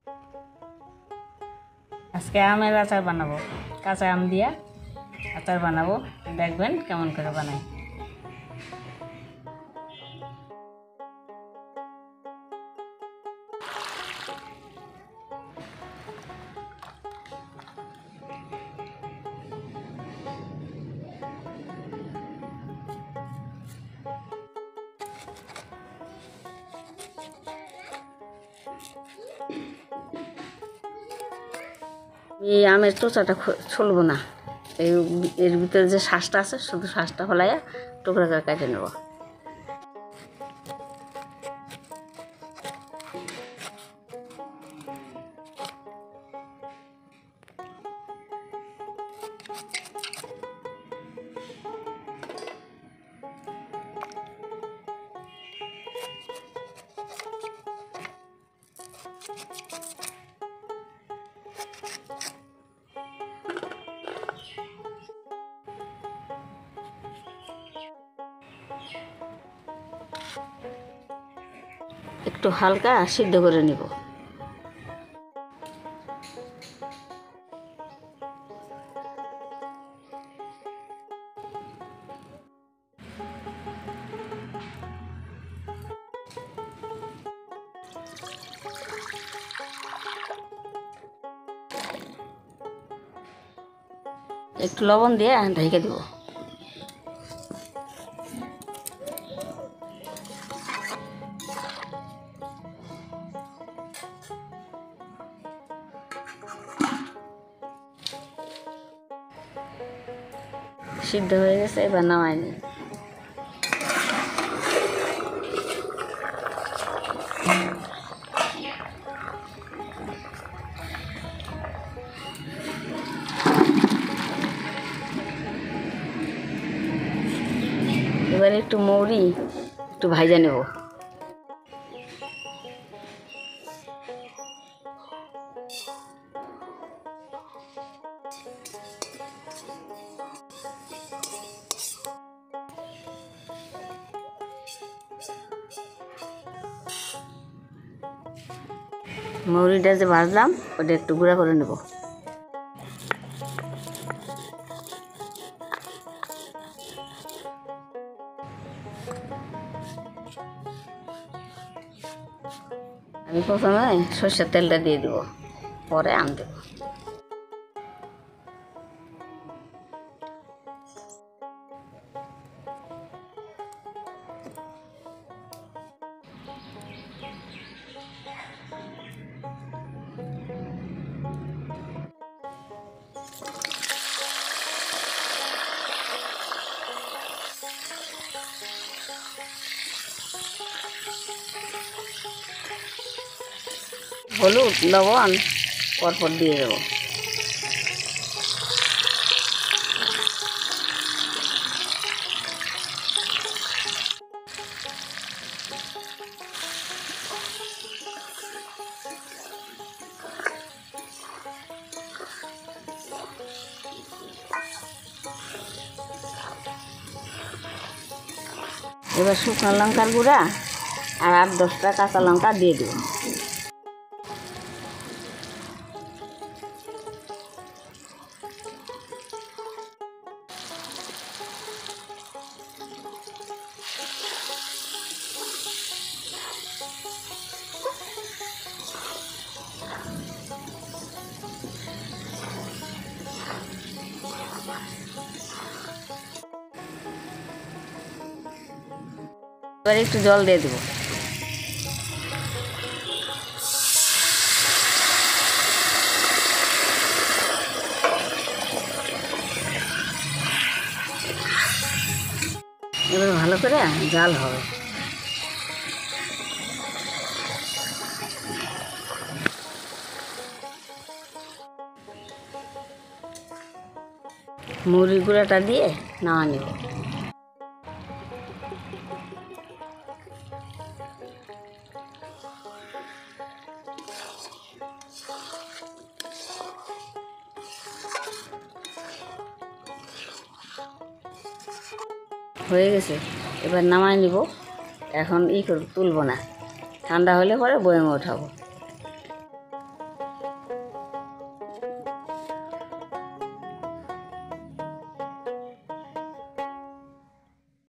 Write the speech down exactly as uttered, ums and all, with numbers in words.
আজকে আমের আচার বানাবো, কাঁচা আম দিয়া আচার বানাবো, দেখবেন কেমন করে বানাই। এই আমের চোচাটা ছুলবো না, এই এর ভিতরে যে শ্বাসটা আছে শুধু শ্বাসটা ফলাইয়া টুকরা করে কেটে নেব। একটু হালকা সিদ্ধ করে নিব। একটু লবণ দিয়ে ঢেকে দিব। সিদ্ধ হয়ে গেছে, এবার নামাই নিই। এবার একটু মৌরি একটু ভাজা নেব। মৌরিটা যে ভাজলাম ওটা একটু গুঁড়া করে নেব। আমি প্রথমে সরষের তেলটা দিয়ে দেবো, পরে আম দেবো। হলুদ লবণ পরপর দিয়ে দেবো। এবার শুকনো লঙ্কার গুঁড়া আর আট দশটা কাঁচা লঙ্কা দিয়ে দেবো। এবার একটু জল দিয়ে দেবো। এবার ভালো করে জাল হবে। মুড়ির গুঁড়াটা দিয়ে নামা নেব। হয়ে গেছে, এবার নামাই নিব। এখন ই করব, তুলব না, ঠান্ডা হলে পরে বয়ামে উঠাবো।